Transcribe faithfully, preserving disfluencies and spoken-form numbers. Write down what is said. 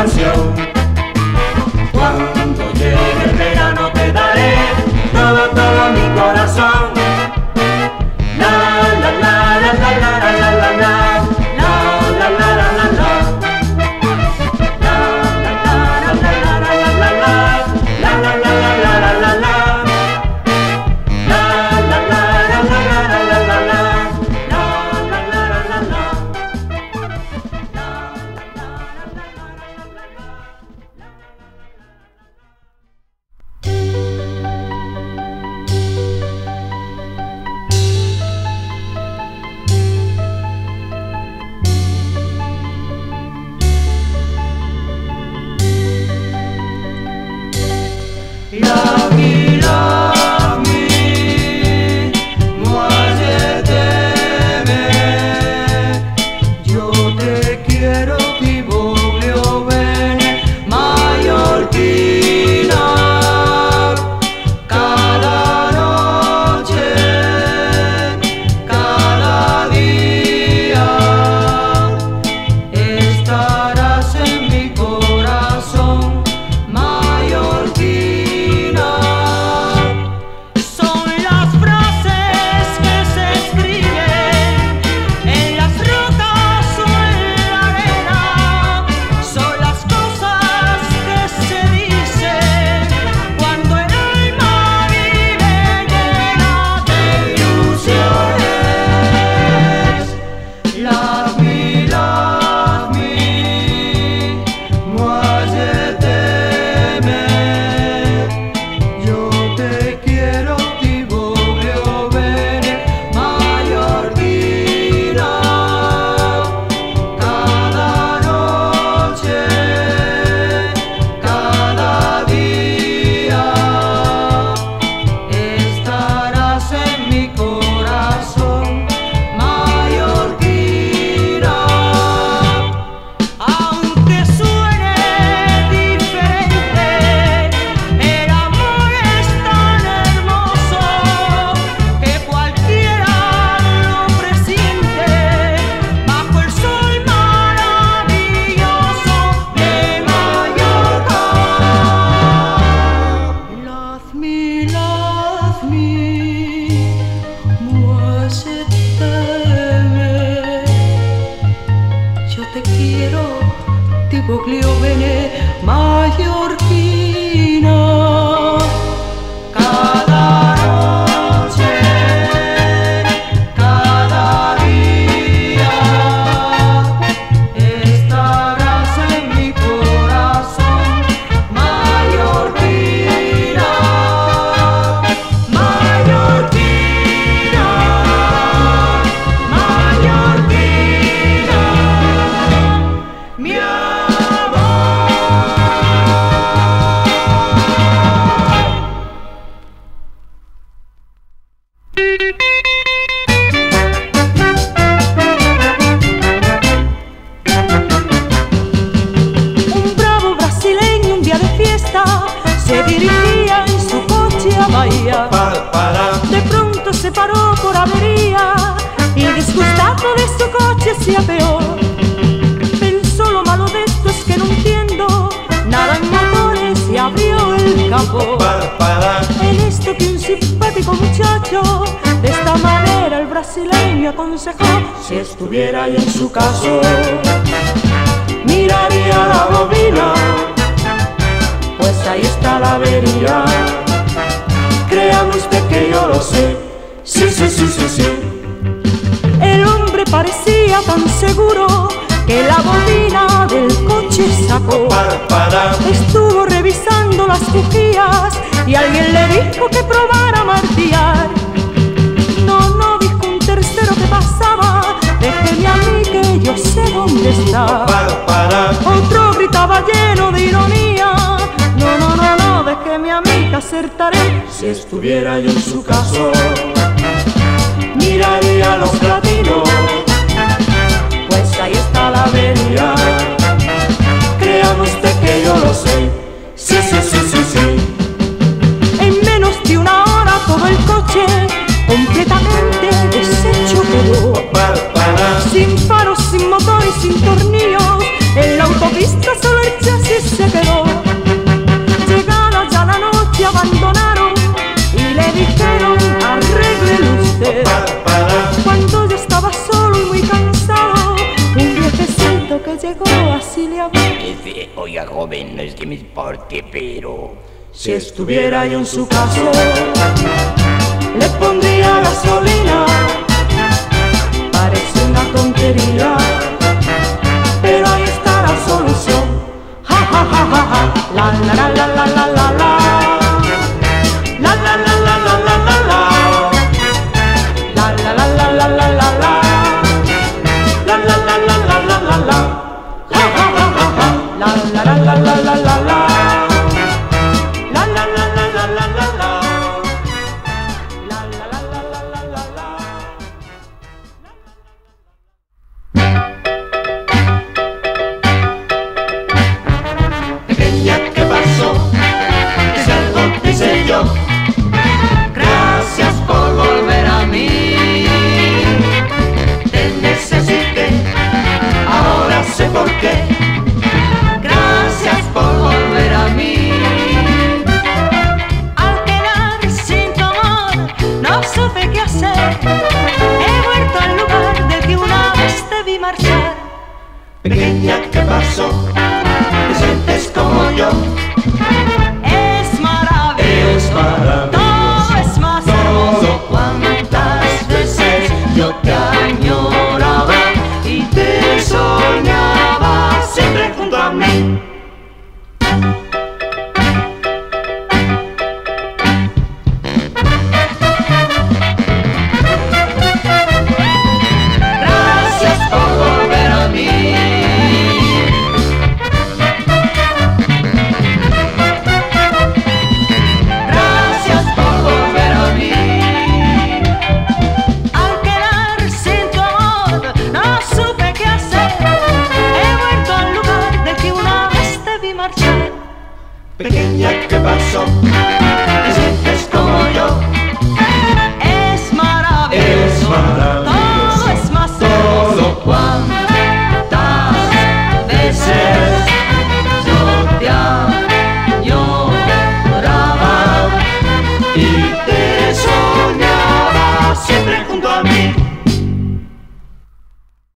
canción. Cuando llegue el verano te daré todo, todo mi corazón. La la la la la la la la la la la la la la la. Si estuviera yo en su caso, miraría la bobina, pues ahí está la avería. Créame usted que yo lo sé, sí, sí, sí, sí, sí. El hombre parecía tan seguro que la bobina del coche sacó. Para, para. Estuvo revisando las bujías y alguien le dijo que probara a martillar. No, no, dijo un tercero que pasaba, déjeme a mí que yo sé dónde está. Para, para. Otro gritaba lleno de ironía, no, no, no, no, déjeme a mí que acertaré. Si estuviera yo en su caso, miraría los platinos, pues ahí está la avería. Créame usted que yo lo sé, sí, sí, sí, sí, sí. En menos de una hora todo el coche completamente deshecho quedó. Para, para. Sin faros, sin motor y sin tornillos, en la autopista solo el chasis oiga joven, no es que me importe, pero si estuviera yo en su caso, le pondría gasolina. Parece una tontería, pero ahí está la solución. Ja ja ja ja ja, la la la la la la la la, la la la la la la la la, la la la la la la la la, la la la la la la la la, ja ja ja ja ja, la la la la la la la la. Gracias por volver a mí. Te necesité, ahora sé por qué. Gracias por volver a mí. Al quedar sin tu amor, no supe qué hacer. He vuelto al lugar del que una vez te vi marchar. Pequeña, ¿qué pasó? ¿Te sientes como yo? Es maravilloso, Es maravilloso. todo es más hermoso. ¿Cuántas veces yo te